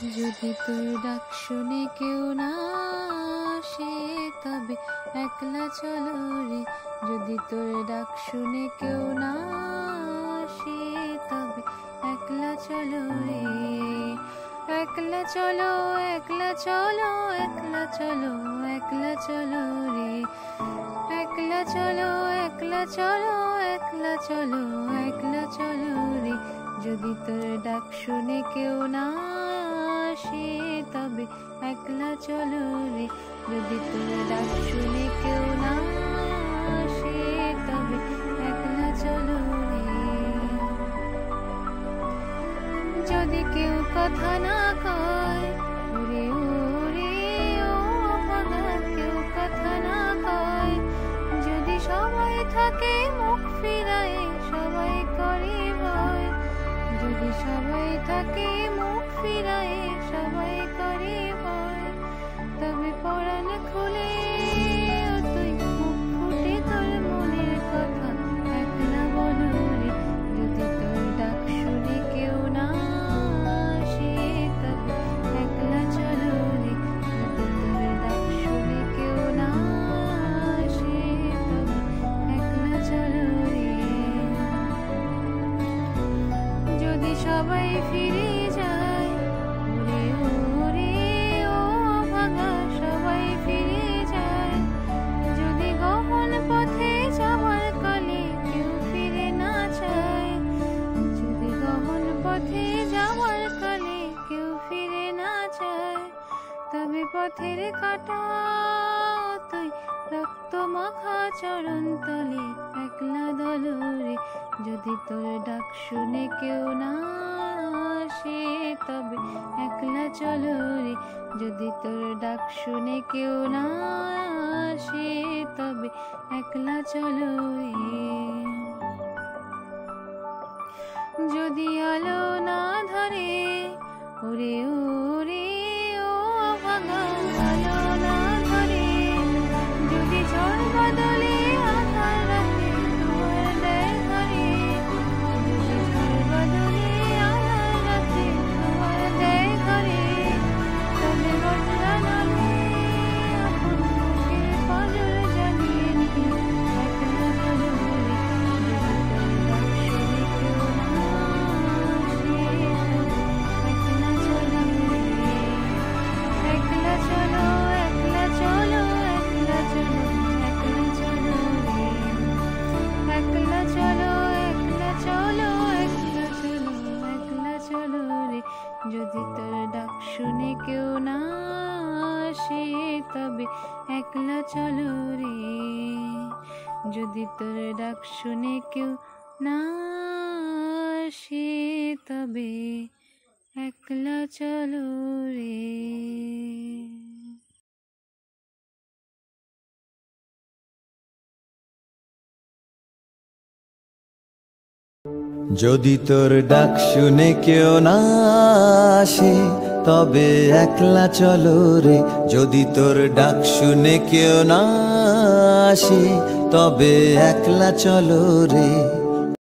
যদি তোর ডাক শুনে কেউ না আসে তবে একলা চলো রে। যদি তোর ডাক শুনে কেউ না আসে তবে একলা চলো রে। একলা চলো, একলা চলো, একলা চলো, একলা চলো রে। একলা চলো, একলা চলো, একলা চলো, একলা চলো রে। যদি তোর ডাক শুনে কেউ না আসে তবে একলা চলো রে। যদি তোর ডাক শুনে কেউ না আসে তবে একলা চলো রে। যদি কেউ কথা না কয় ওরে ওরে ও ভাঙা, কেউ কথা না কয়, যদি সবাই থাকে মুখ ফিরায় সবাই করে ভয়। যদি সবাই থাকে মুখ ফিরায় সবাই করে ভয়, তবে পরাণ খুলে তুই মুখ ফুটে তোর মনের কথা একলা বলো রে। যদি তোর ডাক শুনে কেউ না আসে তবে একলা চলো রে। যদি তোর ডাক শুনে কেউ না আসে তবে একলা চলো রে। যদি সবাই ফিরে যায় ওরে ওরে ও ভাঙা, সবাই ফিরে যায়, যদি গহন পথে যাওয়ার কালে কেউ ফিরে না চায়, যদি গহন পথে যাওয়ার কালে কেউ ফিরে না চায়, তবে পথের কাটা তুই রক্ত মাখা চরণ তলে একলা দলো রে। যদি তোর ডাক শুনে কেউ না আসে তবে একলা চলো রে। যদি তোর ডাক শুনে কেউ না আসে তবে একলা চলো রে। যদি আলো না ধরে ওরে ওরে ও ভাঙা, আলো না ধরে, যদি ঝড় বাদলে আধার রাতে তোমার দেয় ঘরে, যদি ঝড় বাদলে আধার রাতে তোমার দেয় ঘরে, তবে বদলা নামে আপন মুখের পাজর জ্বালিয়ে নিয়ে একলা চলো রে। যদি তোর ডাক শুনে কেউ না আসে একলা চলো রে। একলা চলো, একলা চলো, একলা চলো, একলা চলো রে। একলা চলো, একলা চলো, একলা চলো, একলা চলো রে। যদি তোর ডাক শুনে কেউ না আসে তবে একলা চলো রে। যদি তোর ডাক শুনে কেউ না আসে তবে একলা চলো রে। যদি তোর ডাক শুনে কেউ না আসে তবে একলা চলো রে। যদি তোর ডাক শুনে কেউ না আসে তবে একলা চলো রে।